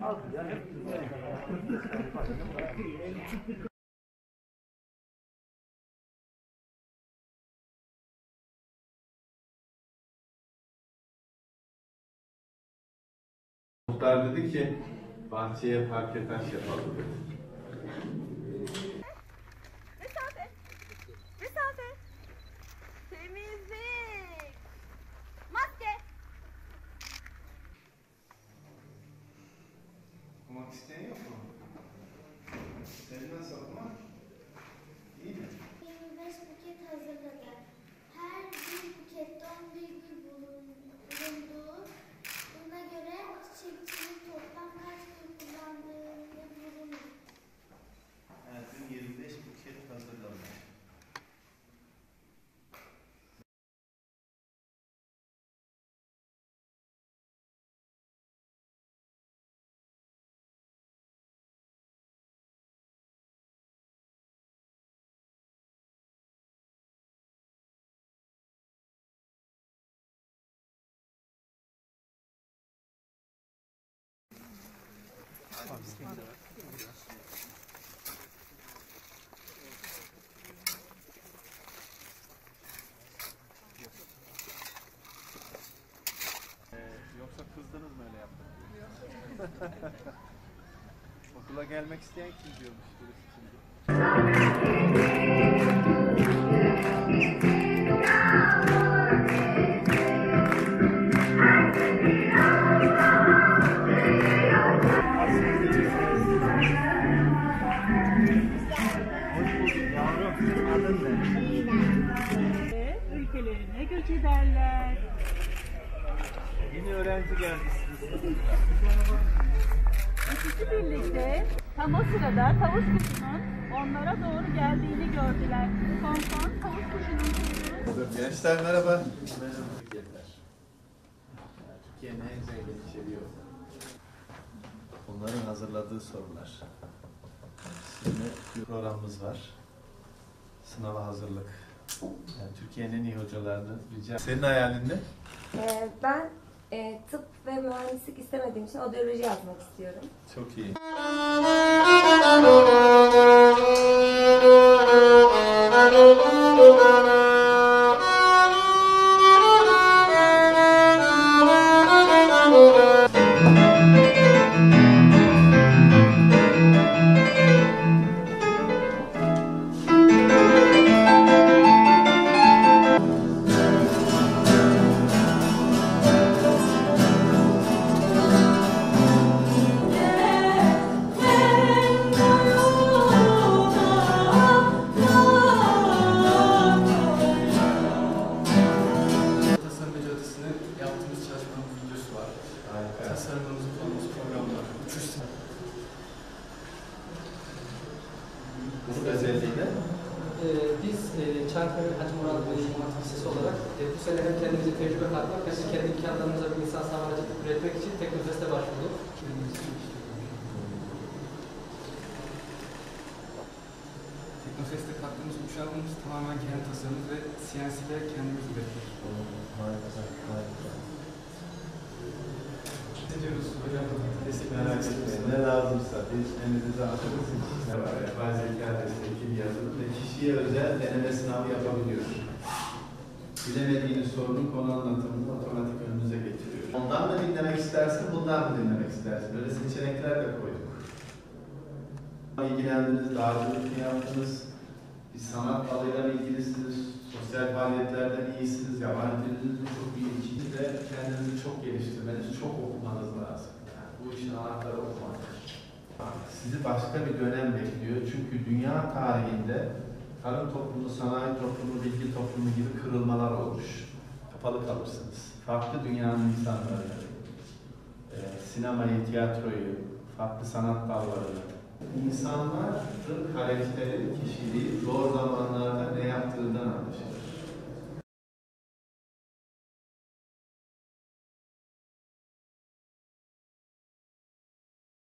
Muhtar dedi ki bahçeye parke taş yapalım dedi. Mesafe. Mesafe. Temizlik. Maske. Okumak isteyen yok mu? Senin nasıl okumak? İyi mi? 25 buket hazırladı. Her bir bukette 11 gül bulunduğu, buna göre çiçekçinin toplam kaç gül kullandığını bulunur. Her gün 25 buket hazırlamış. Yoksa kızdınız mı öyle yaptınız? Okula gelmek isteyen kim diyormuş birisi şimdi? Ülkelerine göç ederler. Yeni öğrenci gelmişsiniz. İkisi birlikte tam o sırada tavus kuşunun onlara doğru geldiğini gördüler. Tonton tavus kuşunun kuyruğu. Gençler merhaba. Türkiye'nin en zengin içeriği o. Onların hazırladığı sorular. Şimdi bir programımız var. Sınava hazırlık. Yani Türkiye'nin en iyi hocalarını rica. Senin hayalin ne? Ben tıp ve mühendislik istemediğim için odyoloji yazmak istiyorum. Çok iyi. Tasarımımızı konumuz programlar. Bu özelliği ne? Biz Çankaya Hacı Murat Bey İmam Lisesi olarak bu sene hem kendimize tecrübe katmak hem de kendi imkanlarımıza bir insan sağlayıcı üretmek için Teknofest'e başvurduk. Teknofest'e kattığımız uçağımız tamamen kendi tasarımımız ve CNC'de kendimiz ürettik. Harika. Ne diyoruz hocam? Merak etmeyin. Ne lazımsa biz elinize atırız. Ne var? Yapay zeka destekli yazılım ve kişiye özel deneme sınavı yapabiliyor. Bilemediğiniz sorunun konu anlatımını otomatik önünüze getiriyor. Ondan mı dinlemek istersin, bundan mı dinlemek istersin? Böyle seçenekler de koyduk. İlgilendiniz, dağcılık mı yaptınız? Bir sanat dalıyla mı ilgilisiniz? Sosyal faaliyetlerden iyisiniz, yabancı diliniz çok iyi. İkinci de kendinizi çok geliştirmeniz, çok okumanız lazım. Yani bu işin anahtarı okumaktır. Sizi başka bir dönem bekliyor. Çünkü dünya tarihinde tarım toplumu, sanayi toplumu, bilgi toplumu gibi kırılmalar olmuş. Kapalı kalırsınız. Farklı dünyanın insanları, sinemayı, tiyatroyu, farklı sanat dallarını, İnsanların karakteri, kişiliği zor zamanlarda ne yaptığından anlaşılır.